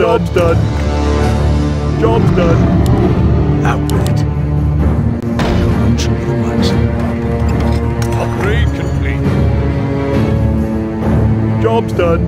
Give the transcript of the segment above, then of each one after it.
done. Job's done. Job's done. Out with it. No one shall be the wiser. Upgrade complete. Job's done.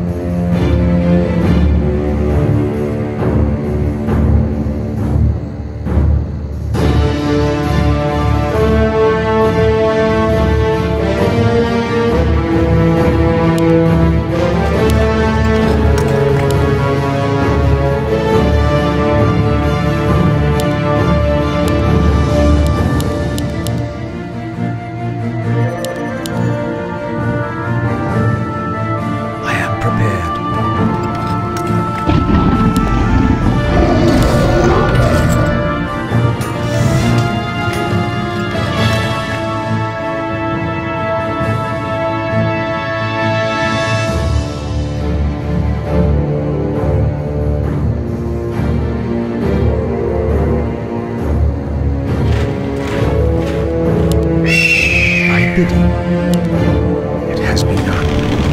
It has begun.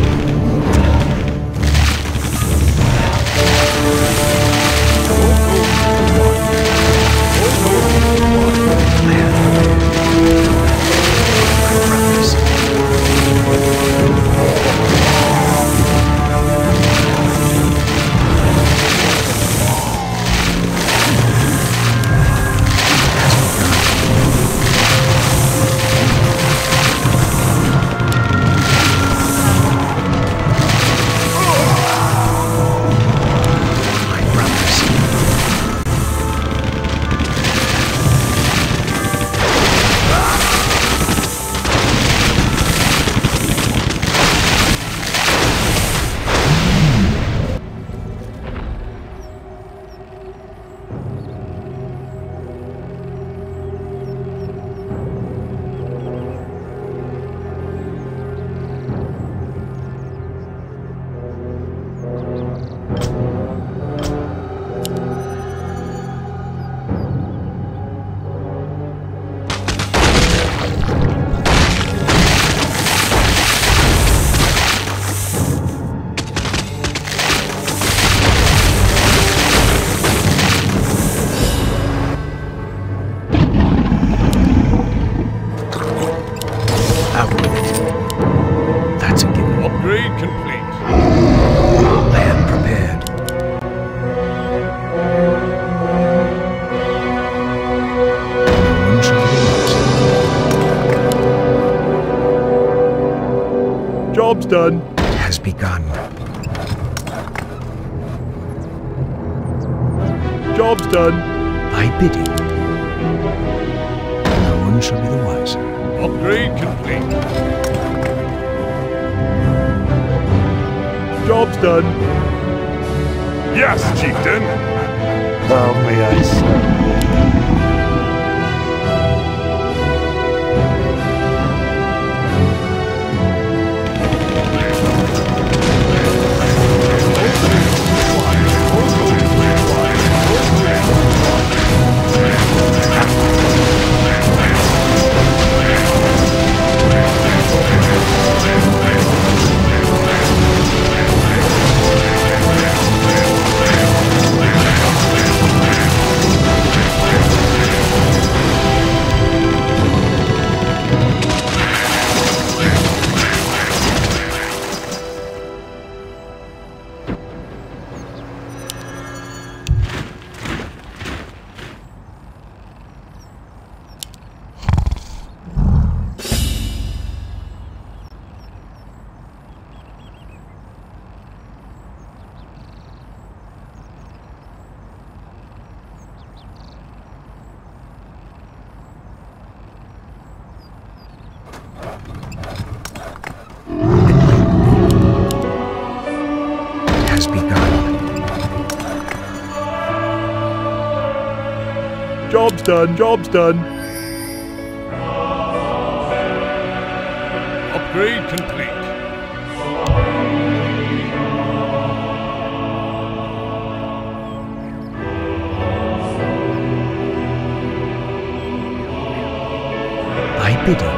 That's a given. Upgrade complete. I am prepared. No one shall be lost. Job's done. It has begun. Job's done. Thy bidding. No one shall be the wiser. Upgrade complete. Job's done. Yes, chieftain. How may I serve? Has begun. Job's done. Job's done. Upgrade complete. Thy bidding.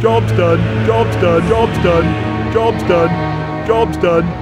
Job's done. Job's done. Job's done. Job's done. Job's done.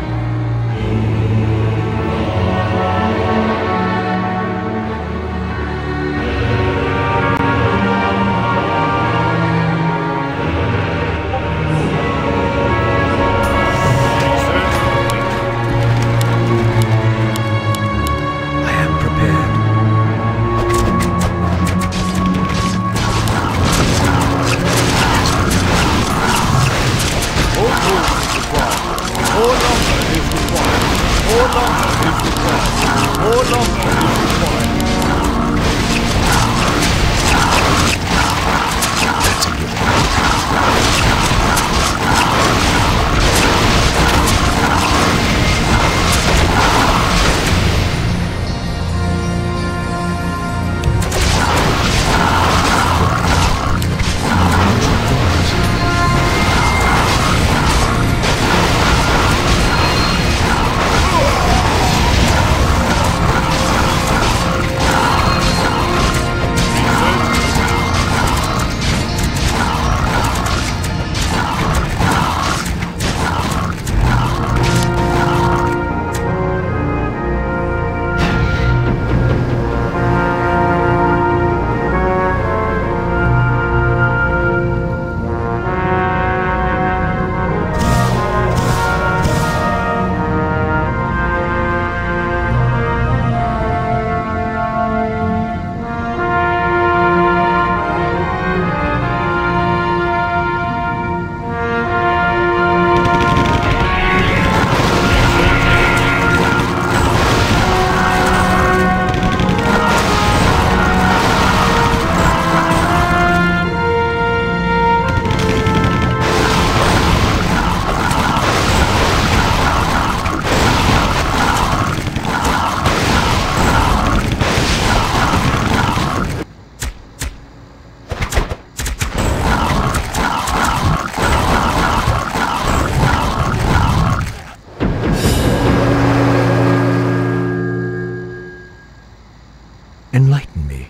Enlighten me.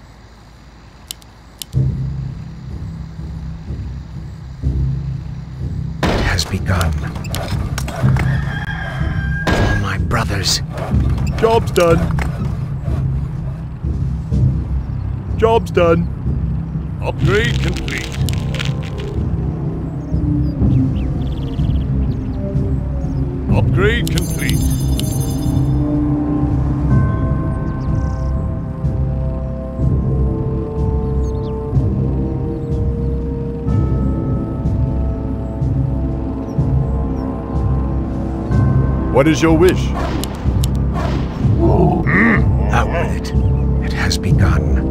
It has begun. For my brothers. Job's done. Job's done. Upgrade complete. Upgrade complete. What is your wish? Out with it. It has begun.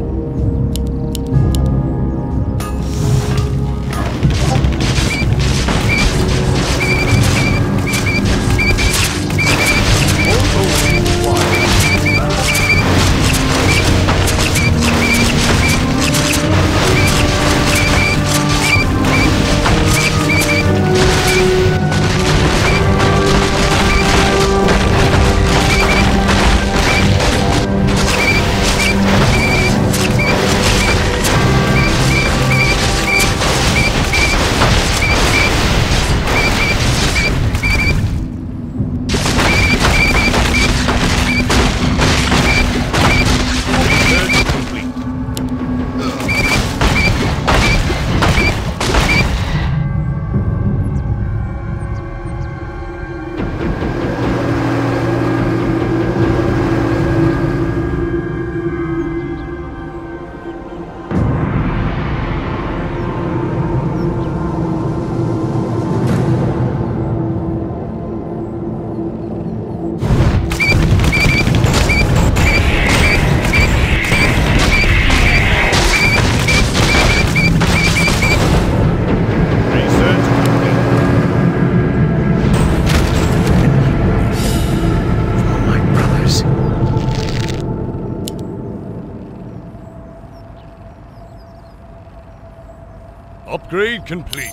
Upgrade complete.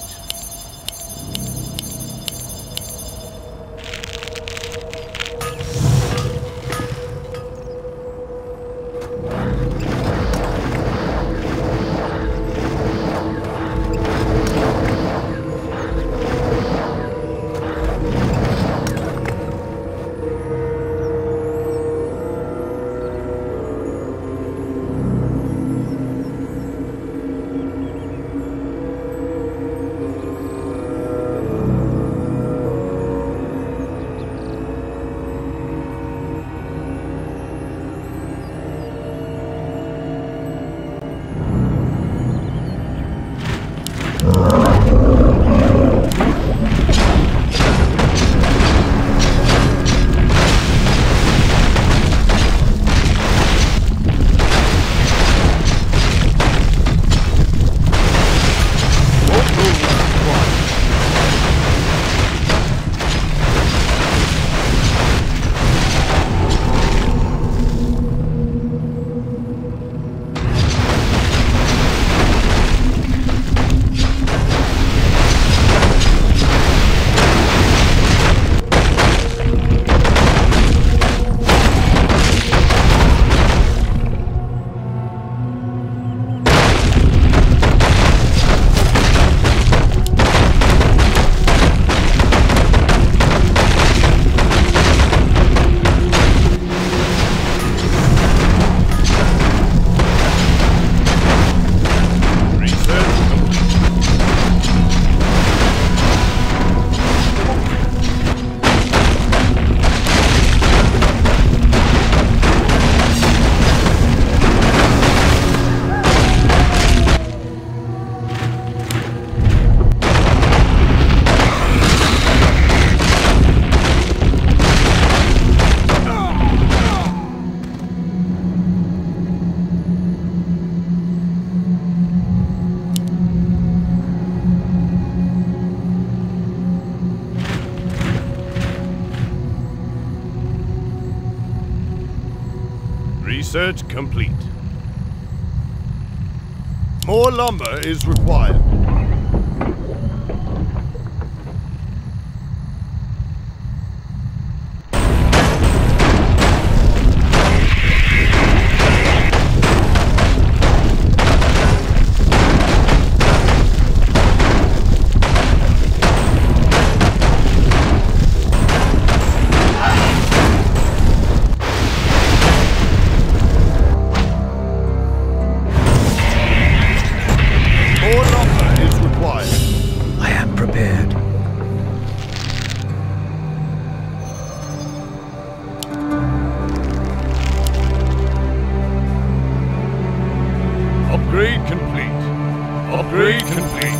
Research complete. More lumber is required. Upgrade complete. Upgrade complete.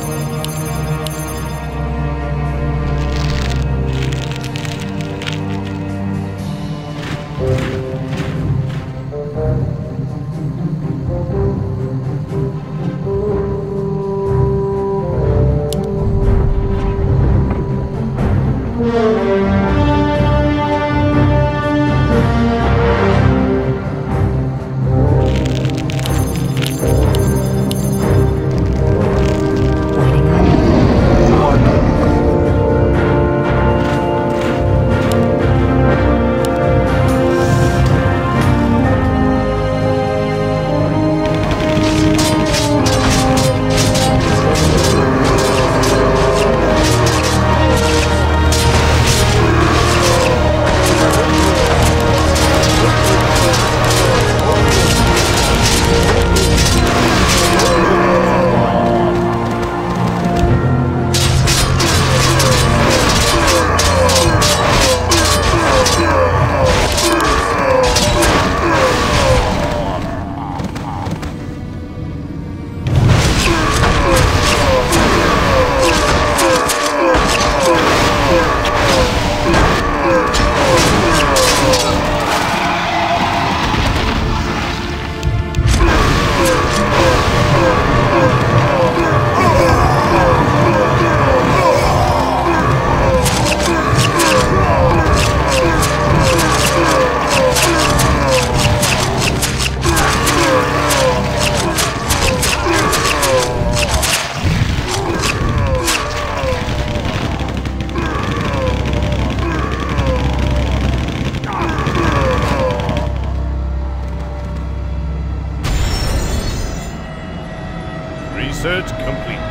Research complete.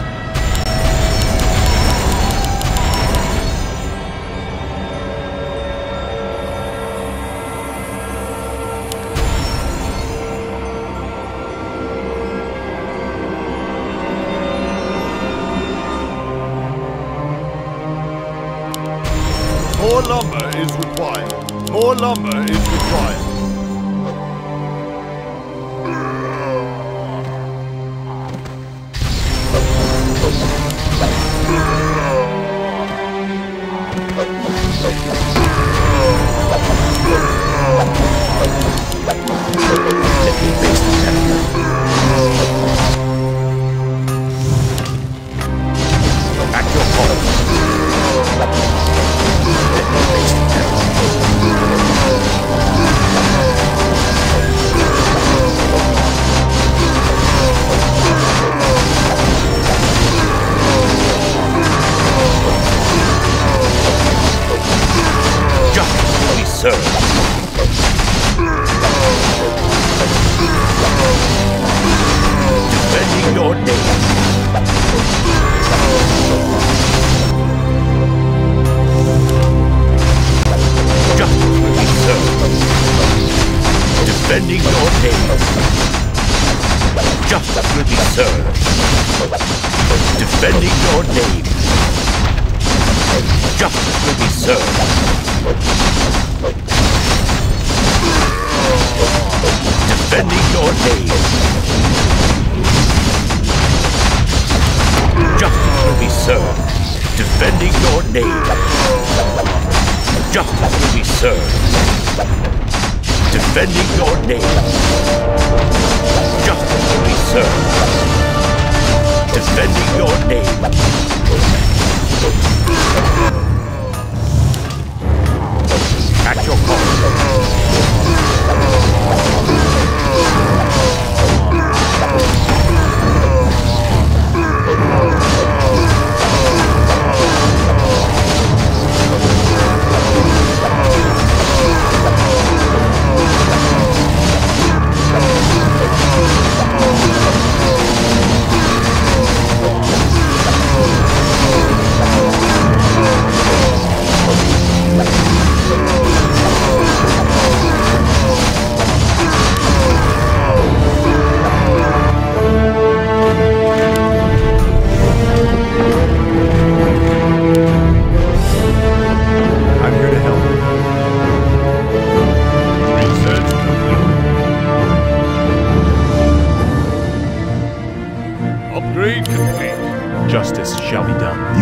More lumber is required. More lumber is required. Defending your name. Justice will be served. Defending your name. Justice will be served. Defending your name. Justice will be served. Defending your name. Justice will be served. Defending your name. Justice will be served. Defending your name. Justice will be served. Defending your name. At your call.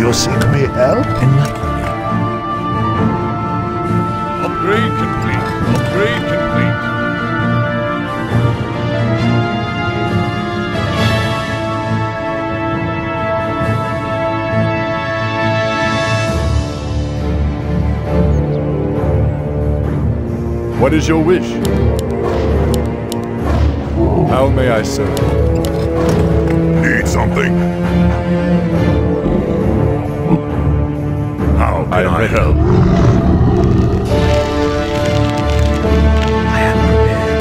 you seek me help? Enlighten me. Upgrade complete. Upgrade complete. What is your wish? How may I serve? Need something? How can I help? I am prepared.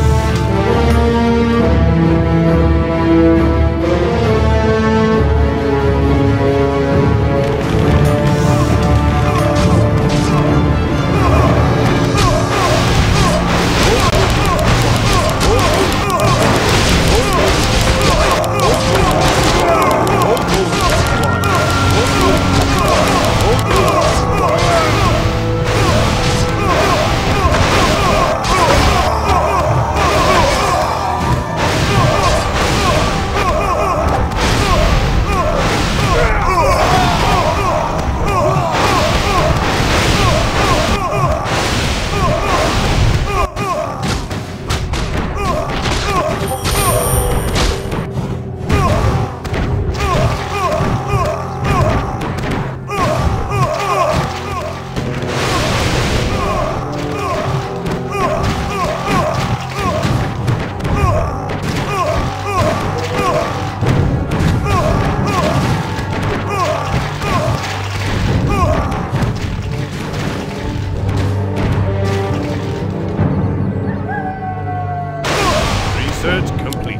Research complete.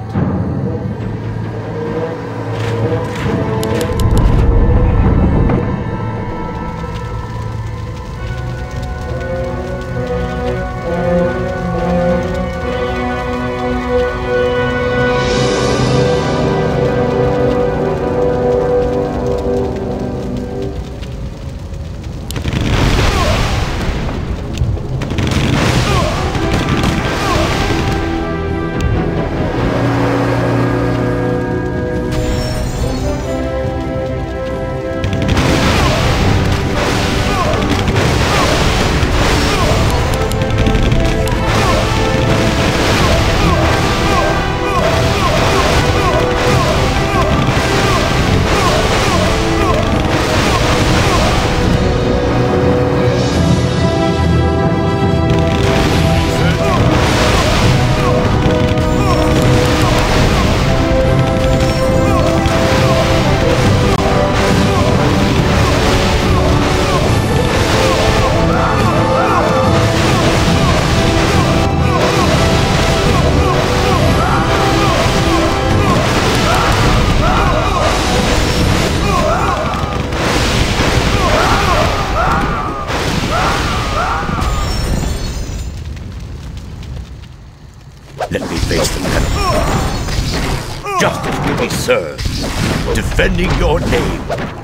Let me face the penalty. Justice will be served, defending your name.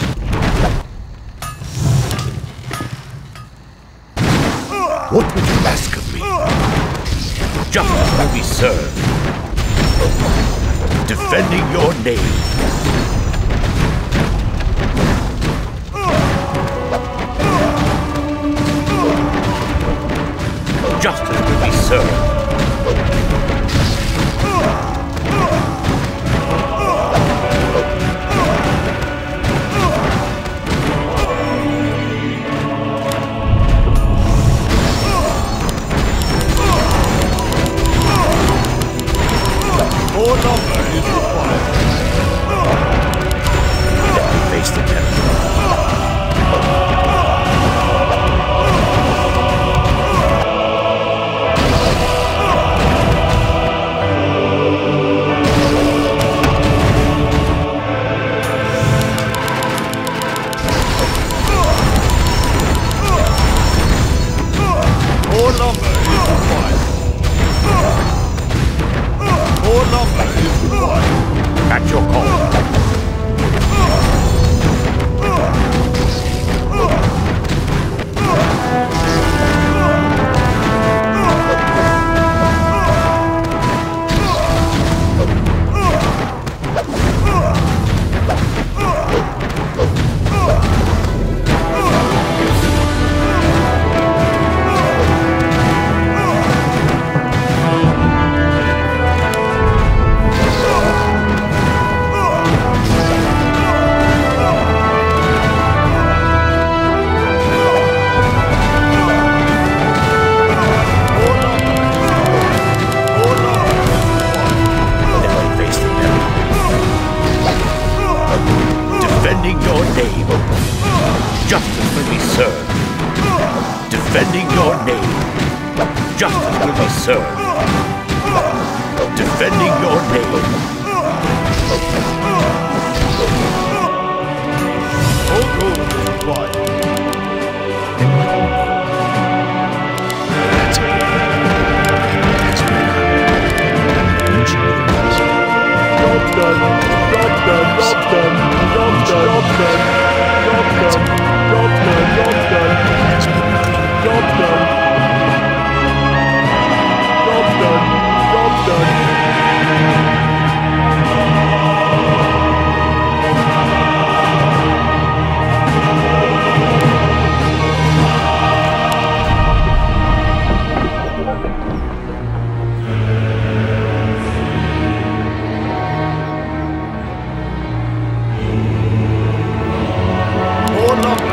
What would you ask of me? Justice will be served, defending your name. Justice will be served. More lumber is required. Let me face the penalty. More lumber is required. More lumber is required. will be served. Defending your name. All gold is required. That's it. That's my Convention of the West. Job's done. Job's done. Job's done. Job's done. Job's done. Job's done. Job's done. Job's done. That's my Job's done. Job's done. Job's done. More lumber.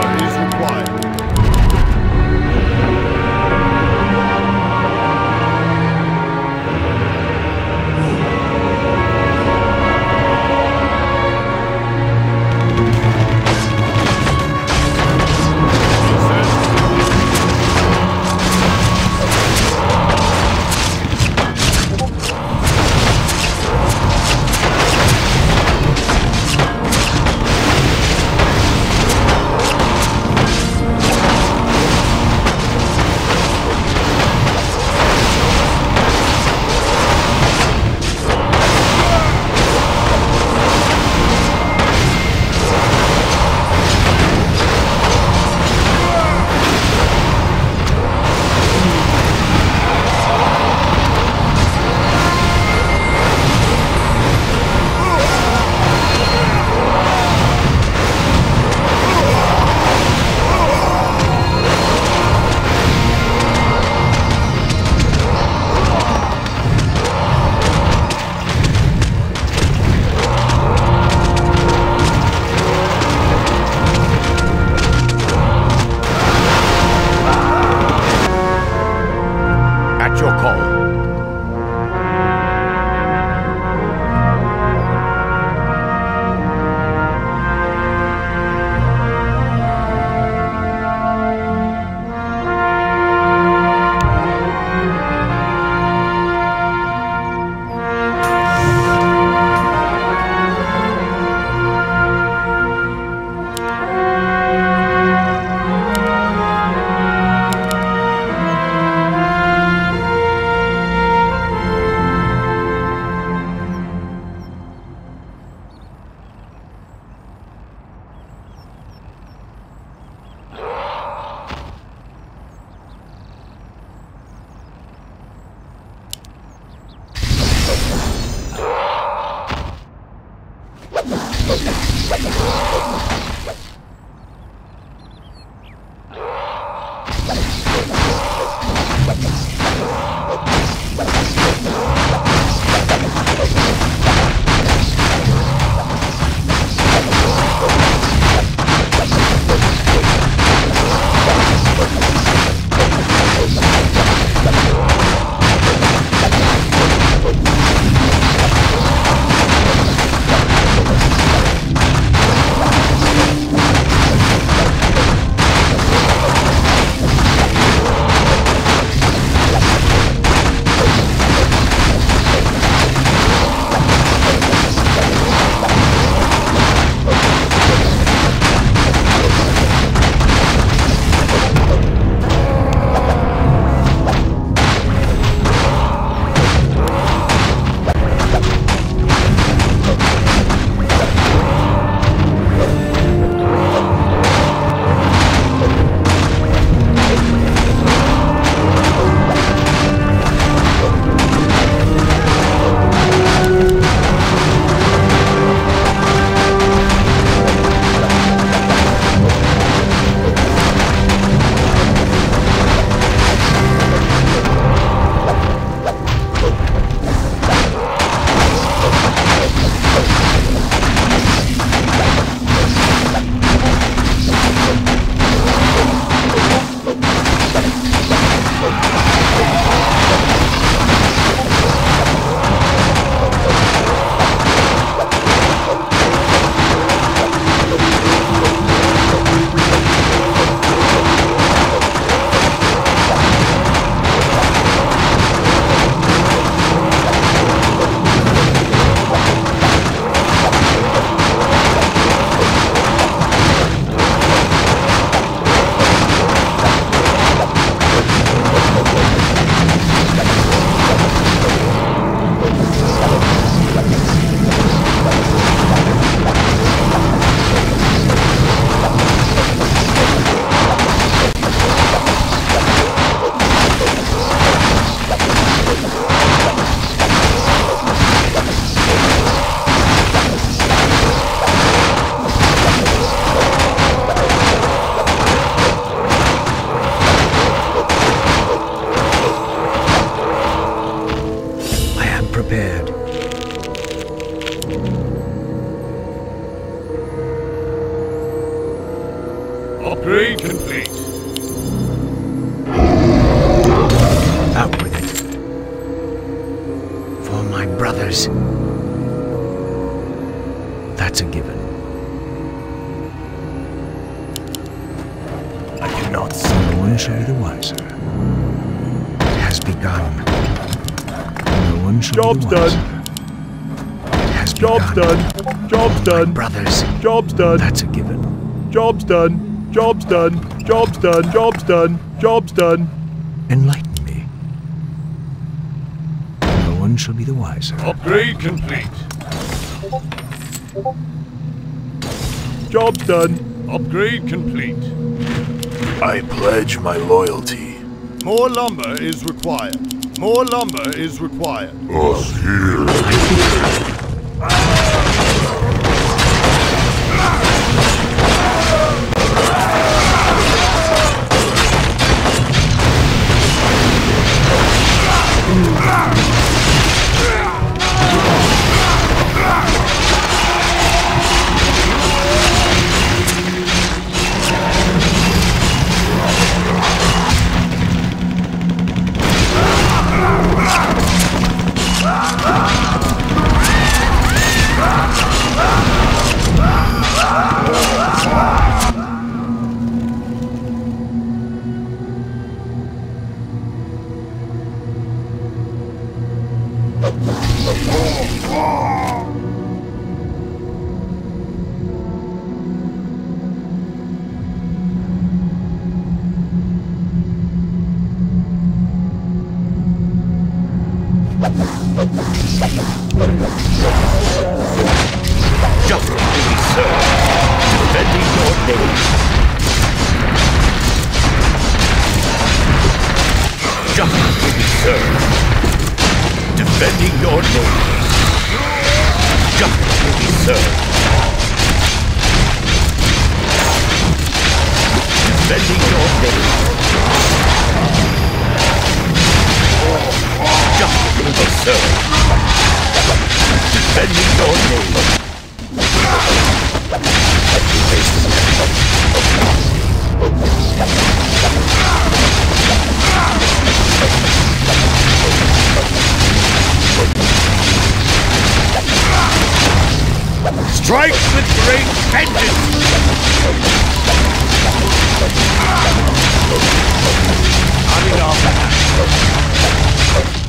Prepared. Upgrade complete. Out with it. For my brothers. That's a given. I cannot see. No one shall be the wiser. It has begun. No one shall Job's be the wiser. done. It has Job's begun. done. Job's My done. brothers. Job's done. That's a given. Job's done. Job's done. Job's done. Job's done. Job's done. Enlighten me. No one shall be the wiser. Upgrade complete. Job's done. Upgrade complete. I pledge my loyalty. More lumber is required. More lumber is required. Us here. Justice will be served, defending your name. Justice will be served, defending your name. Justice will be served, defending your name. Justice will be served, defending your name. Strike with great vengeance! Enough.